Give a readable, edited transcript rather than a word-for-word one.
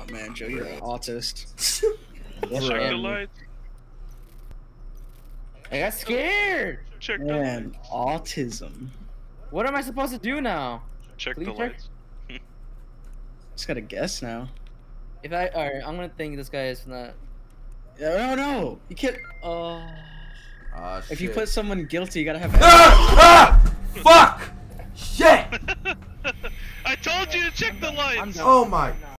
Man, Joe, you're an autist. Check the lights. I got scared. Check the Man, lights. autism. What am I supposed to do now? Check Please the check. lights. Just gotta guess now. Alright, I'm gonna think this guy is not. No, you can't. If you put someone guilty, you gotta have. Fuck! Shit! I told you to check the lights. Oh my.